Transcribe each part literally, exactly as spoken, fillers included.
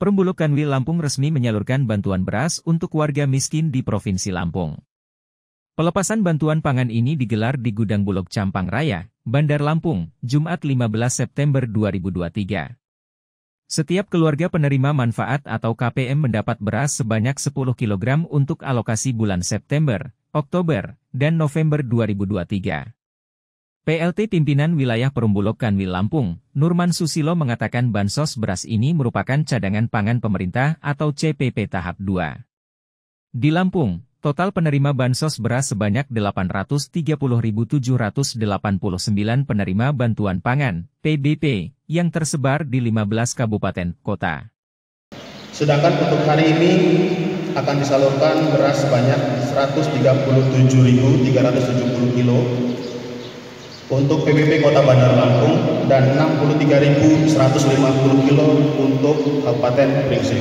Perumbulok Kanwil Lampung resmi menyalurkan bantuan beras untuk warga miskin di Provinsi Lampung. Pelepasan bantuan pangan ini digelar di Gudang Bulog Campang Raya, Bandar Lampung, Jumat lima belas September dua ribu dua puluh tiga. Setiap keluarga penerima manfaat atau K P M mendapat beras sebanyak sepuluh kilogram untuk alokasi bulan September, Oktober, dan November dua ribu dua puluh tiga. P L T Pimpinan Wilayah Perumbulok Kanwil Lampung, Nurman Susilo mengatakan bansos beras ini merupakan cadangan pangan pemerintah atau C P P tahap dua. Di Lampung, total penerima bansos beras sebanyak delapan ratus tiga puluh ribu tujuh ratus delapan puluh sembilan penerima bantuan pangan, P B P, yang tersebar di lima belas kabupaten kota. Sedangkan untuk hari ini akan disalurkan beras sebanyak seratus tiga puluh tujuh ribu tiga ratus tujuh puluh kilo untuk P B P Kota Bandar Lampung dan enam puluh tiga ribu seratus lima puluh kilo untuk Kabupaten Pringsing.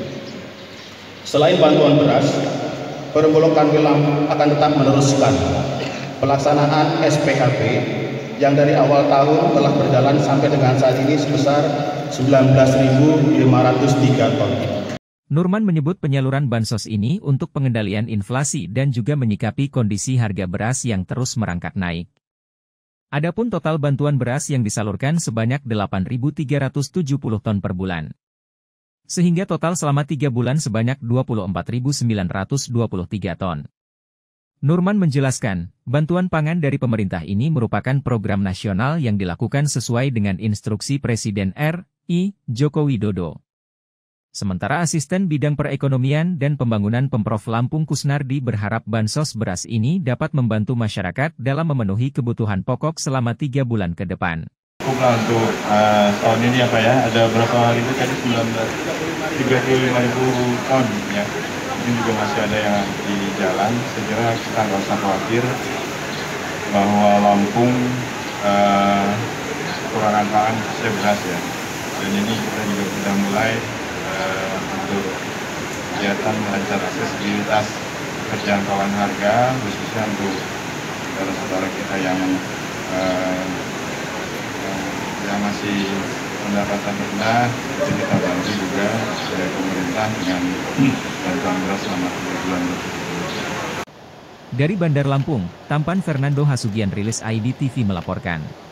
Selain bantuan beras, Perumbulok Kanwil Lampung akan tetap meneruskan pelaksanaan S P H P yang dari awal tahun telah berjalan sampai dengan saat ini sebesar sembilan belas ribu lima ratus tiga ton. Nurman menyebut penyaluran bansos ini untuk pengendalian inflasi dan juga menyikapi kondisi harga beras yang terus merangkak naik. Adapun total bantuan beras yang disalurkan sebanyak delapan ribu tiga ratus tujuh puluh ton per bulan. Sehingga total selama tiga bulan sebanyak dua puluh empat ribu sembilan ratus dua puluh tiga ton. Nurman menjelaskan, bantuan pangan dari pemerintah ini merupakan program nasional yang dilakukan sesuai dengan instruksi Presiden R I Joko Widodo. Sementara Asisten Bidang Perekonomian dan Pembangunan Pemprov Lampung Kusnardi berharap bansos beras ini dapat membantu masyarakat dalam memenuhi kebutuhan pokok selama tiga bulan ke depan. Cukup untuk uh, tahun ini apa ya, ada berapa ribu tadi, sembilan belas, tiga puluh lima ribu ton ya. Ini juga masih ada yang di jalan. Saya kira kita nggak usah khawatir bahwa Lampung uh, kekurangan pangan khususnya beras ya. Dan ini kita juga sudah mulai uh, untuk kegiatan melancar aksesibilitas terjangkauan harga, khususnya untuk saudara-saudara kita yang uh, yang masih pendapatan rendah, itu kita bantu juga dari pemerintah dengan bantuan beras selama tiga bulan. Dari Bandar Lampung, Tampan Fernando Hasugian Rilis I D T V melaporkan.